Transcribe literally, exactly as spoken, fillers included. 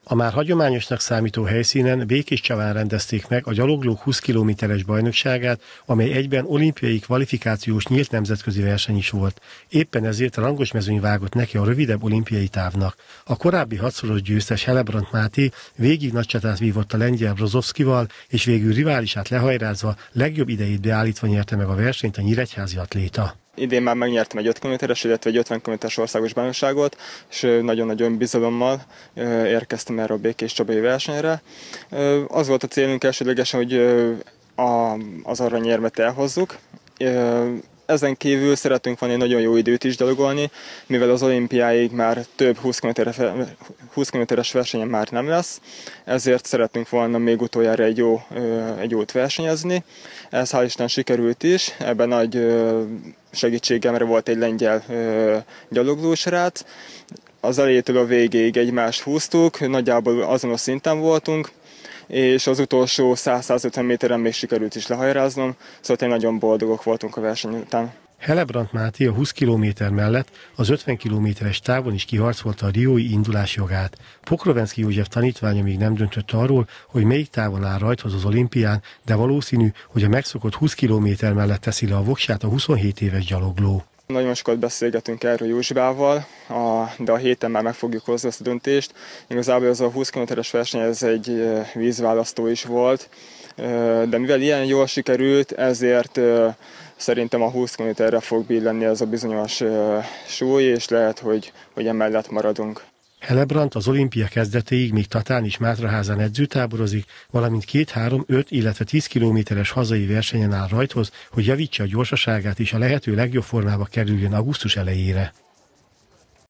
A már hagyományosnak számító helyszínen Békéscsaván rendezték meg a gyaloglók húsz kilométeres bajnokságát, amely egyben olimpiai kvalifikációs nyílt nemzetközi verseny is volt. Éppen ezért a Rangosmezőny vágott neki a rövidebb olimpiai távnak. A korábbi hatszoros győztes Helebrant Máté végig nagy csatát vívott a lengyel Brozovszkival, és végül riválisát lehajrázva, legjobb idejét beállítva nyerte meg a versenyt a nyíregyházi atléta. Idén már megnyertem egy öt kilométeres, illetve egy ötven kilométeres országos bajnokságot, és nagyon-nagyon bizalommal érkeztem erre a békéscsabai versenyre. Az volt a célunk elsődlegesen, hogy az aranyérmet elhozzuk. Ezen kívül szeretünk volna egy nagyon jó időt is gyalogolni, mivel az olimpiáig már több húsz kilométeres versenyen már nem lesz, ezért szeretünk volna még utoljára egy, jó, egy jót versenyezni. Ez hál' Isten sikerült is, ebben nagy segítségemre volt egy lengyel gyaloglósrác. Az elejétől a végéig egymást húztuk, nagyjából azonos szinten voltunk, és az utolsó száz-százötven méteren még sikerült is lehajráznom, szóval nagyon boldogok voltunk a verseny után. Helebrant Máté a húsz kilométer mellett az ötven kilométeres távon is kiharcolta a riói indulás jogát. Pokrovenszky József tanítványa még nem döntött arról, hogy melyik távon áll rajthoz az olimpián, de valószínű, hogy a megszokott húsz kilométer mellett teszi le a voksát a huszonhét éves gyalogló. Nagyon sokat beszélgetünk erről Józsibával, de a héten már meg fogjuk hozni ezt a döntést. Igazából ez a húsz kilométeres verseny ez egy vízválasztó is volt, de mivel ilyen jól sikerült, ezért szerintem a húsz kilométerre fog billenni ez a bizonyos súly, és lehet, hogy, hogy emellett maradunk. Helebrant az olimpia kezdetéig még Tatán és Mátraházán edzőtáborozik, valamint két, három, öt, illetve tíz kilométeres hazai versenyen áll rajthoz, hogy javítsa a gyorsaságát és a lehető legjobb formába kerüljön augusztus elejére.